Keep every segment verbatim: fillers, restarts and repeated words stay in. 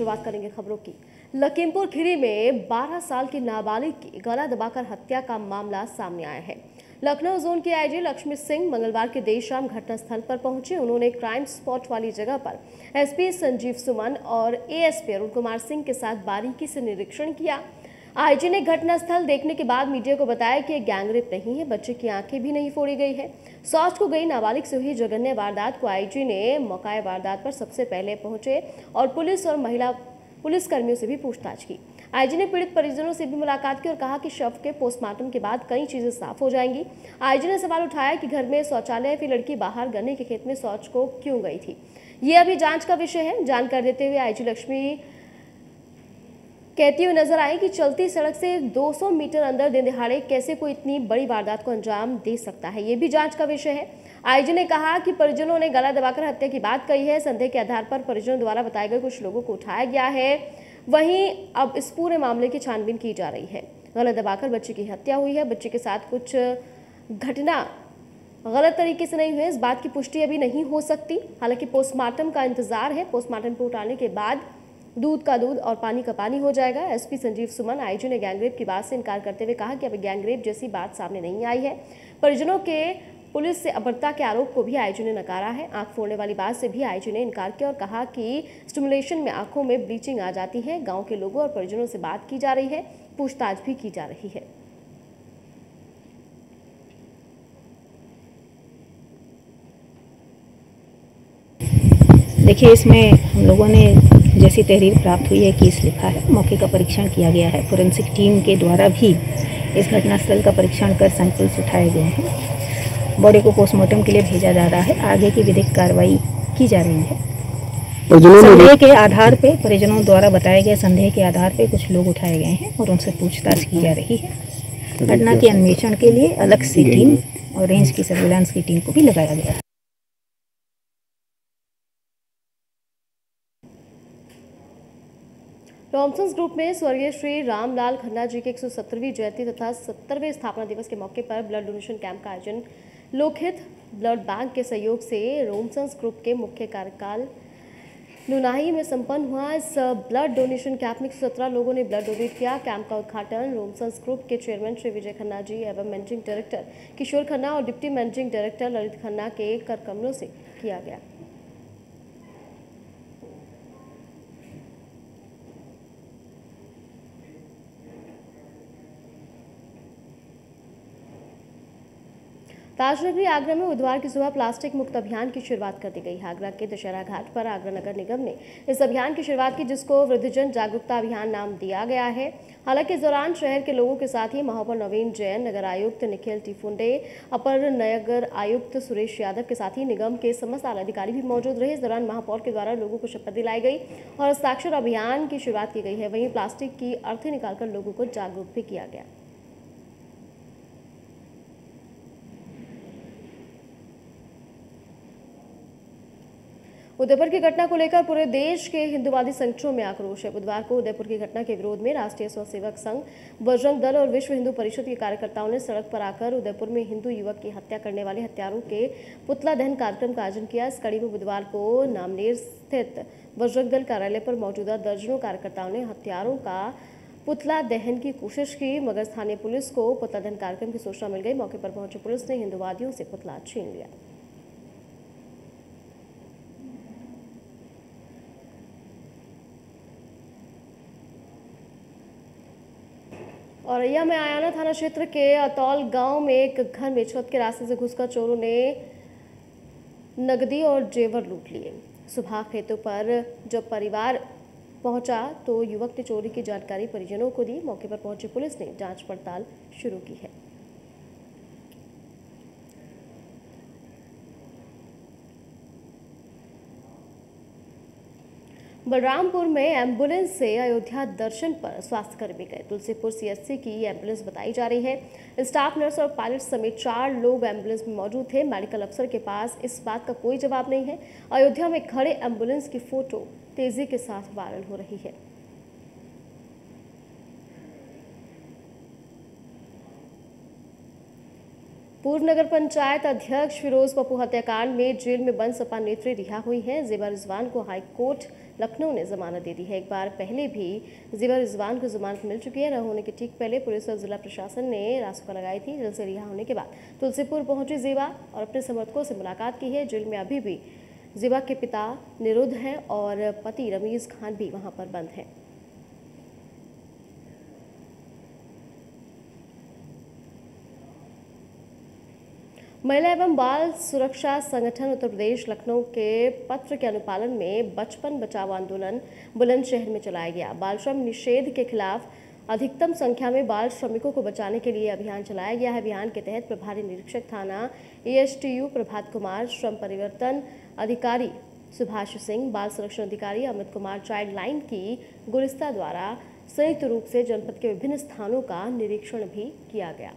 शुरुआत करेंगे खबरों की। लखीमपुर खीरी में बारह साल की नाबालिग की गला दबाकर हत्या का मामला सामने आया है। लखनऊ जोन के आईजी लक्ष्मी सिंह मंगलवार की देर शाम घटनास्थल पर पहुंचे। उन्होंने क्राइम स्पॉट वाली जगह पर एसपी संजीव सुमन और एएसपी अरुण कुमार सिंह के साथ बारीकी से निरीक्षण किया। आईजी ने घटनास्थल देखने के बाद मीडिया को बताया कि यह गैंगरेप नहीं है, बच्चे की आंखें भी नहीं फोड़ी गई है। सौच को गई नाबालिग से हुई जघन्य वारदात को आईजी ने मौका वारदात पर सबसे पहले पहुंचे और पुलिस और महिला पुलिस कर्मियों से भी पूछताछ की। आईजी ने पीड़ित परिजनों से भी मुलाकात की और कहा कि शव के पोस्टमार्टम के बाद कई चीजें साफ हो जाएंगी। आईजी ने सवाल उठाया कि घर में शौचालय फिर लड़की बाहर गन्ने के खेत में शौच को क्यों गई थी। ये अभी जांच का विषय है। जानकारी देते हुए आईजी लक्ष्मी कहती हुई नजर आई कि चलती सड़क से दो सौ मीटर अंदर दिन दिहाड़े कैसे कोई इतनी बड़ी वारदात को अंजाम दे सकता है, ये भी जांच का विषय है। आईजी ने कहा कि परिजनों ने गला दबाकर हत्या की बात कही है। संदेह के आधार पर परिजनों द्वारा बताए गए कुछ लोगों को उठाया गया है। वहीं अब इस पूरे मामले की छानबीन की जा रही है। गला दबाकर बच्चे की हत्या हुई है। बच्चे के साथ कुछ घटना गलत तरीके से नहीं हुई, इस बात की पुष्टि अभी नहीं हो सकती। हालांकि पोस्टमार्टम का इंतजार है। पोस्टमार्टम रिपोर्ट आने के बाद दूध का दूध और पानी का पानी हो जाएगा। एसपी संजीव सुमन आईजी ने गैंगरेप की बात से इनकार करते हुए कहा कि अभी गैंगरेप जैसी बात सामने नहीं आई है। परिजनों के पुलिस से अभद्रता के आरोप को भी आईजी ने नकारा है। आंख फोड़ने वाली बात से भी आईजी ने इनकार किया और कहा कि स्टिमुलेशन में आंखों में ब्लीचिंग आ जाती है। गांव के लोगों और परिजनों से बात की जा रही है, पूछताछ भी की जा रही है। देखिए, इसमें हम लोगों ने जैसी तहरीर प्राप्त हुई है, केस लिखा है, मौके का परीक्षण किया गया है। फोरेंसिक टीम के द्वारा भी इस घटनास्थल का परीक्षण कर सैंपल्स उठाए गए हैं। बॉडी को पोस्टमार्टम के लिए भेजा जा रहा है। आगे की विधिक कार्रवाई की जा रही है। संदेह के आधार पे, परिजनों द्वारा बताए गए संदेह के आधार पे कुछ लोग उठाए गए हैं और उनसे पूछताछ की जा रही है। घटना के अन्वेषण के लिए अलग से टीम और रेंज की सर्विलांस की टीम को भी लगाया गया है। रॉमसन्स ग्रुप में स्वर्गीय श्री रामलाल खन्ना जी की एक सौ सत्तरवीं जयंती तथा सत्तरवें स्थापना दिवस के मौके पर ब्लड डोनेशन कैंप का आयोजन लोकहित ब्लड बैंक के सहयोग से रॉमसन्स ग्रुप के मुख्य कार्यकाल नुनाही में संपन्न हुआ। इस ब्लड डोनेशन कैंप में सत्रह लोगों ने ब्लड डोनेट किया। कैंप का उद्घाटन रॉमसन्स ग्रुप के चेयरमैन श्री विजय खन्ना जी एवं मैनेजिंग डायरेक्टर किशोर खन्ना और deputy managing director Lalit Khanna के कर कमलों से किया गया। ताजनगरी आगरा में बुधवार की सुबह प्लास्टिक मुक्त अभियान की शुरुआत कर दी गई है। आगरा के दशहरा घाट पर आगरा नगर निगम ने इस अभियान की शुरुआत की, जिसको वृद्धजन जागरूकता अभियान नाम दिया गया है। हालांकि इस दौरान शहर के लोगों के साथ ही महापौर नवीन जैन, नगर आयुक्त निखिल टिफुंडे, अपर नगर आयुक्त सुरेश यादव के साथ ही निगम के समस्त आला अधिकारी भी मौजूद रहे। इस दौरान महापौर के द्वारा लोगों को शपथ दिलाई गई और हस्ताक्षर अभियान की शुरुआत की गई है। वहीं प्लास्टिक की अर्थी निकालकर लोगों को जागरूक भी किया गया। उदयपुर की घटना को लेकर पूरे देश के हिंदुवादी संगठनों में आक्रोश है। बुधवार को उदयपुर की घटना के विरोध में राष्ट्रीय स्वयंसेवक संघ, बजरंग दल और विश्व हिंदू परिषद के कार्यकर्ताओं ने सड़क पर आकर उदयपुर में हिंदू युवक की हत्या करने वाले हत्यारों के पुतला दहन कार्यक्रम का आयोजन किया। इस कड़ी में बुधवार को नामनेर स्थित बजरंग दल कार्यालय पर मौजूदा दर्जनों कार्यकर्ताओं ने हत्यारों का पुतला दहन की कोशिश की, मगर स्थानीय पुलिस को पुतला दहन कार्यक्रम की सूचना मिल गई। मौके पर पहुंची पुलिस ने हिंदुवादियों से पुतला छीन लिया। औरैया में आयाना थाना क्षेत्र के अतौल गांव में एक घर में छत के रास्ते से घुसकर चोरों ने नकदी और जेवर लूट लिए। सुबह खेतों पर जब परिवार पहुंचा तो युवक ने चोरी की जानकारी परिजनों को दी। मौके पर पहुंची पुलिस ने जांच पड़ताल शुरू की है। बलरामपुर में एम्बुलेंस से अयोध्या दर्शन पर स्वास्थ्य कर्मी गए। तुलसीपुर सीएचसी की एम्बुलेंस बताई जा रही है। स्टाफ नर्स और पायलट समेत चार लोग एम्बुलेंस में मौजूद थे। मेडिकल अफसर के पास इस बात का कोई जवाब नहीं है। अयोध्या में खड़े एम्बुलेंस की फोटो तेजी के साथ वायरल हो रही है। पूर्व नगर पंचायत अध्यक्ष फिरोज पप्पू हत्याकांड में जेल में बंद सपा नेत्री रिहा हुई हैं। जेबा रिजवान को हाईकोर्ट लखनऊ ने जमानत दे दी है। एक बार पहले भी ज़ीवा रिजवान को जमानत मिल चुकी है। रिहा होने के ठीक पहले पुलिस और जिला प्रशासन ने रासुका लगाई थी। जेल से रिहा होने के बाद तुलसीपुर पहुंची ज़ीवा और अपने समर्थकों से मुलाकात की है। जेल में अभी भी ज़ीवा के पिता निरुद्ध हैं और पति रमीज खान भी वहां पर बंद हैं। महिला एवं बाल सुरक्षा संगठन उत्तर प्रदेश लखनऊ के पत्र के अनुपालन में बचपन बचाओ आंदोलन बुलंदशहर में चलाया गया। बाल श्रम निषेध के खिलाफ अधिकतम संख्या में बाल श्रमिकों को बचाने के लिए अभियान चलाया गया है। अभियान के तहत प्रभारी निरीक्षक थाना A S T U Prabhat Kumar, श्रम परिवर्तन अधिकारी सुभाष सिंह, बाल संरक्षण अधिकारी अमित कुमार, चाइल्ड लाइन की गुलिस्ता द्वारा संयुक्त रूप से जनपद के विभिन्न स्थानों का निरीक्षण भी किया गया।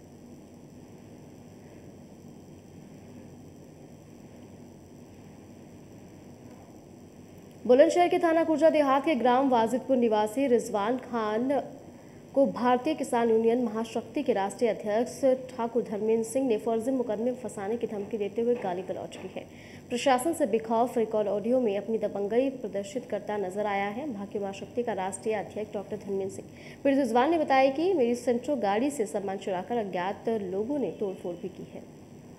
बुलंदशहर के थाना कुर्जा देहात के ग्राम वाजिदपुर निवासी रिजवान खान को भारतीय किसान यूनियन महाशक्ति के राष्ट्रीय अध्यक्ष ठाकुर धर्मेंद्र सिंह ने फर्जी मुकदमे में फंसाने की धमकी देते हुए गाली गलौज की है। प्रशासन से बेखौफ रिकॉर्ड ऑडियो में अपनी दबंगई प्रदर्शित करता नजर आया है। भारतीय महाशक्ति का राष्ट्रीय अध्यक्ष डॉक्टर धर्मेंद्र सिंह पीड़ित रिजवान ने बताया कि मेरी सेंट्रो गाड़ी से सामान चुराकर अज्ञात लोगों ने तोड़फोड़ भी की है।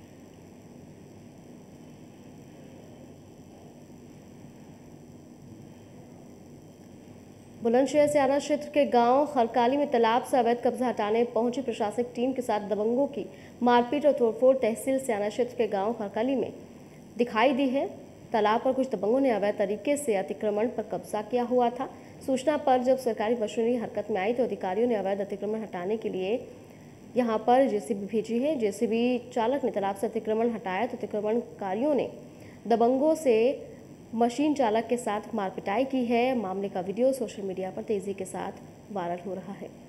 बुलंदशहर सियाना क्षेत्र के गांव खरकाली में तालाब से अवैध कब्जा हटाने पहुंची प्रशासनिक टीम के साथ दबंगों की मारपीट और तोड़फोड़ तहसील सियाना क्षेत्र के गांव खरकाली में दिखाई दी है। तालाब पर कुछ दबंगों ने अवैध तरीके से अतिक्रमण पर कब्जा किया हुआ था। सूचना पर जब सरकारी मशीनरी हरकत में आई तो अधिकारियों ने अवैध अतिक्रमण हटाने के लिए यहां पर जेसीबी भेजी है। जेसीबी चालक ने तालाब से अतिक्रमण हटाया तो अतिक्रमणकारियों ने दबंगों से मशीन चालक के साथ मारपिटाई की है। मामले का वीडियो सोशल मीडिया पर तेजी के साथ वायरल हो रहा है।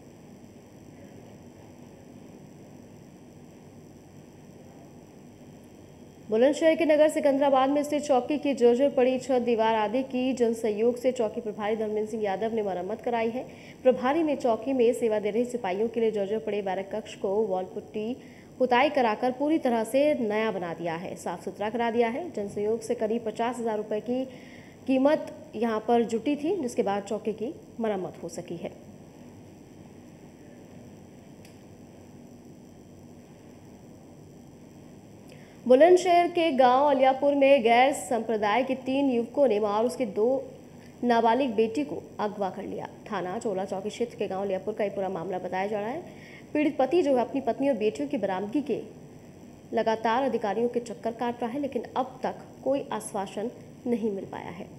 बुलंदशहर के नगर सिकंदराबाद में स्थित चौकी की जर्जर पड़ी छत, दीवार आदि की जन सहयोग से चौकी प्रभारी धर्मेंद्र सिंह यादव ने मरम्मत कराई है। प्रभारी ने चौकी में सेवा दे रहे सिपाहियों के लिए जर्जर पड़े बैरक कक्ष को वॉल पुट्टी पुताई कराकर पूरी तरह से नया बना दिया है, साफ सुथरा करा दिया है। जन सहयोग से करीब पचास हजार रुपए की कीमत यहां पर जुटी थी, जिसके बाद चौकी की मरम्मत हो सकी है। बुलंदशहर के गांव अलियापुर में गैर संप्रदाय के तीन युवकों ने मां और उसके दो नाबालिग बेटी को अगवा कर लिया। थाना चोला चौकी क्षेत्र के गांव अलियापुर का ये पूरा मामला बताया जा रहा है। पीड़ित पति जो है अपनी पत्नी और बेटियों की बरामदगी के लगातार अधिकारियों के चक्कर काट रहा है, लेकिन अब तक कोई आश्वासन नहीं मिल पाया है।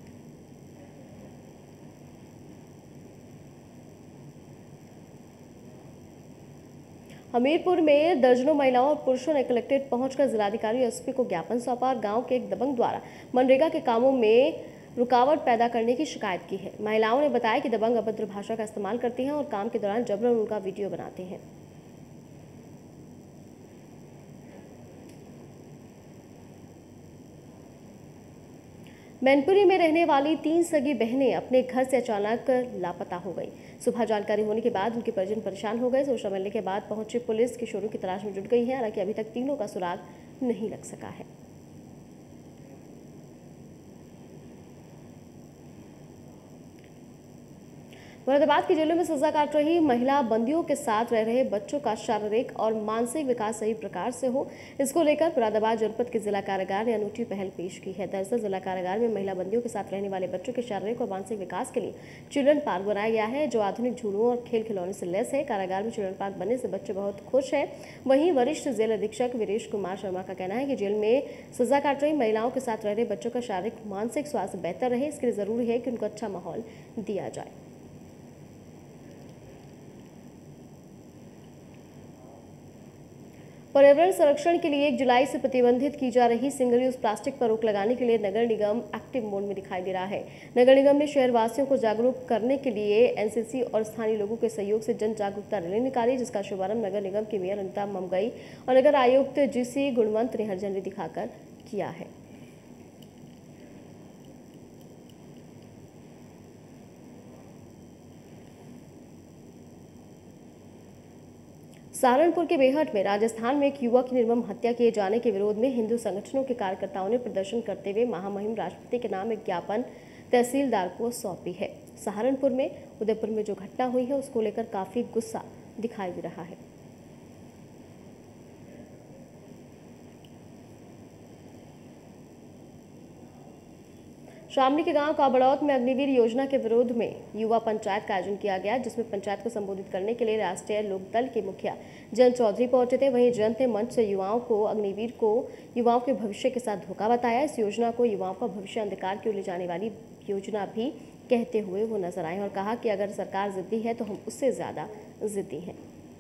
हमीरपुर में दर्जनों महिलाओं और पुरुषों ने कलेक्ट्रेट पहुंचकर जिलाधिकारी और एसपी को ज्ञापन सौंपा और गांव के एक दबंग द्वारा मनरेगा के कामों में रुकावट पैदा करने की शिकायत की है। महिलाओं ने बताया कि दबंग अभद्र भाषा का इस्तेमाल करती हैं और काम के दौरान जबरन उनका वीडियो बनाते हैं। मैनपुरी में रहने वाली तीन सगी बहनें अपने घर से अचानक लापता हो गई। सुबह जानकारी होने के बाद उनके परिजन परेशान हो गए। सूचना मिलने के बाद पहुंची पुलिस किशोरों की तलाश में जुट गई है। हालांकि अभी तक तीनों का सुराग नहीं लग सका है। मुरादाबाद की जेलों में सजा काट रही महिला बंदियों के साथ रह रहे बच्चों का शारीरिक और मानसिक विकास सही प्रकार से हो, इसको लेकर मुरादाबाद जनपद के जिला कारागार ने अनूठी पहल पेश की है। दरअसल जिला कारागार में महिला बंदियों के साथ रहने वाले बच्चों के शारीरिक और मानसिक विकास के लिए चिल्ड्रन पार्क बनाया गया है, जो आधुनिक झूलों और खेल खिलौने से लैस है। कारागार में चिल्ड्रन पार्क बनने से बच्चे बहुत खुश हैं। वहीं वरिष्ठ जेल अधीक्षक वीरेश कुमार शर्मा का कहना है कि जेल में सजा काट रही महिलाओं के साथ रह रहे बच्चों का शारीरिक मानसिक स्वास्थ्य बेहतर रहे, इसके लिए जरूरी है कि उनको अच्छा माहौल दिया जाए। पर्यावरण संरक्षण के लिए एक जुलाई से प्रतिबंधित की जा रही सिंगल यूज प्लास्टिक पर रोक लगाने के लिए नगर निगम एक्टिव मोड में दिखाई दे रहा है। नगर निगम ने शहरवासियों को जागरूक करने के लिए एनसीसी और स्थानीय लोगों के सहयोग से जन जागरूकता रैली निकाली, जिसका शुभारंभ नगर निगम की मेयर अनिता ममगई और नगर आयुक्त जीसी गुणवंत ने हरी झंडी दिखाकर किया है। सहारनपुर के बेहट में राजस्थान में एक युवक की निर्मम हत्या किए जाने के विरोध में हिंदू संगठनों के कार्यकर्ताओं ने प्रदर्शन करते हुए महामहिम राष्ट्रपति के नाम एक ज्ञापन तहसीलदार को सौंपी है। सहारनपुर में उदयपुर में जो घटना हुई है उसको लेकर काफी गुस्सा दिखाई दे रहा है। शामली के गांव काबड़ौत में अग्निवीर योजना के विरोध में युवा पंचायत का आयोजन किया गया, जिसमें पंचायत को संबोधित करने के लिए राष्ट्रीय लोकदल के मुखिया जयंत चौधरी पहुंचे थे। वहीं जयंत ने मंच से युवाओं को अग्निवीर को युवाओं के भविष्य के साथ धोखा बताया। इस योजना को युवाओं का भविष्य अंधकार की ओर ले जाने वाली योजना भी कहते हुए वो नजर आए और कहा कि अगर सरकार जिद्दी है तो हम उससे ज्यादा जिद्दी हैं।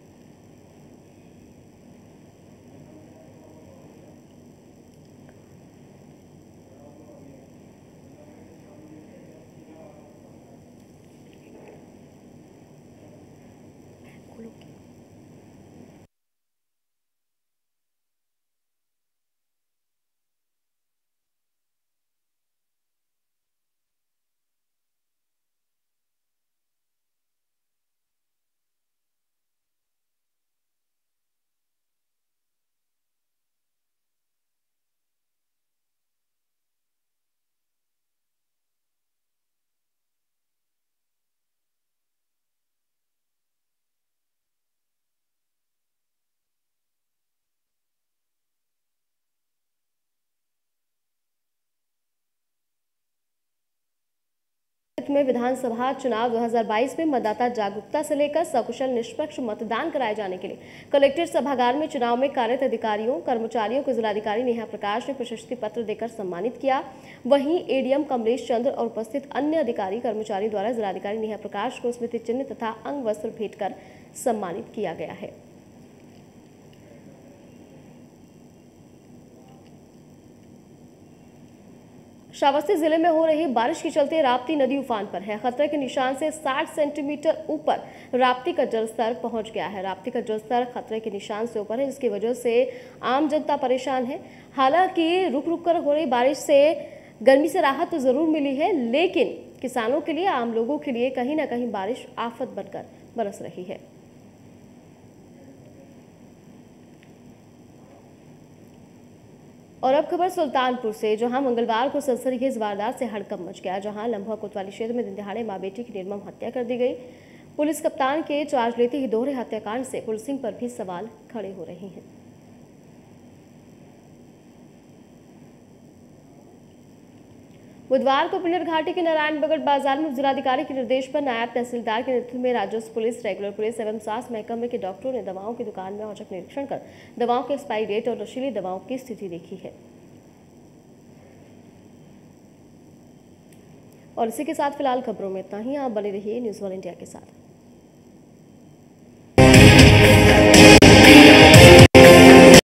में विधानसभा चुनाव दो हज़ार बाईस में मतदाता जागरूकता से लेकर सकुशल निष्पक्ष मतदान कराए जाने के लिए कलेक्ट्रेट सभागार में चुनाव में कार्यरत अधिकारियों कर्मचारियों को जिलाधिकारी नेहा प्रकाश ने प्रशस्ति पत्र देकर सम्मानित किया। वहीं एडीएम कमलेश चंद्र और उपस्थित अन्य अधिकारी कर्मचारी द्वारा जिलाधिकारी नेहा प्रकाश को स्मृति चिन्ह तथा अंग वस्त्र भेंट कर सम्मानित किया गया है। श्रावस्ती जिले में हो रही बारिश के चलते राप्ती नदी उफान पर है। खतरे के निशान से साठ सेंटीमीटर ऊपर राप्ती का जलस्तर पहुंच गया है। राप्ती का जलस्तर खतरे के निशान से ऊपर है, जिसकी वजह से आम जनता परेशान है। हालांकि रुक रुक कर हो रही बारिश से गर्मी से राहत तो जरूर मिली है, लेकिन किसानों के लिए, आम लोगों के लिए कहीं ना कहीं बारिश आफत बनकर बरस रही है। और अब खबर सुल्तानपुर से, जहां मंगलवार को सनसनीखेज वारदात से हड़कंप मच गया, जहां लम्हा कोतवाली क्षेत्र में दिन दहाड़े मां बेटी की निर्मम हत्या कर दी गई। पुलिस कप्तान के चार्ज लेते ही दोहरे हत्याकांड से पुलिसिंग पर भी सवाल खड़े हो रहे हैं। बुधवार को पिंडर घाटी के नारायणबगड़ बाजार में जिलाधिकारी के निर्देश पर नायब तहसीलदार के नेतृत्व में राजस्व पुलिस, रेगुलर पुलिस एवं स्वास्थ्य महकमे के डॉक्टरों ने दवाओं की दुकान में औचक निरीक्षण कर दवाओं की एक्सपायरी डेट और नशीली दवाओं की स्थिति देखी है। और इसी के साथ फिलहाल खबरों में इतना ही। आप बने रहिए न्यूज़ वन इंडिया के साथ।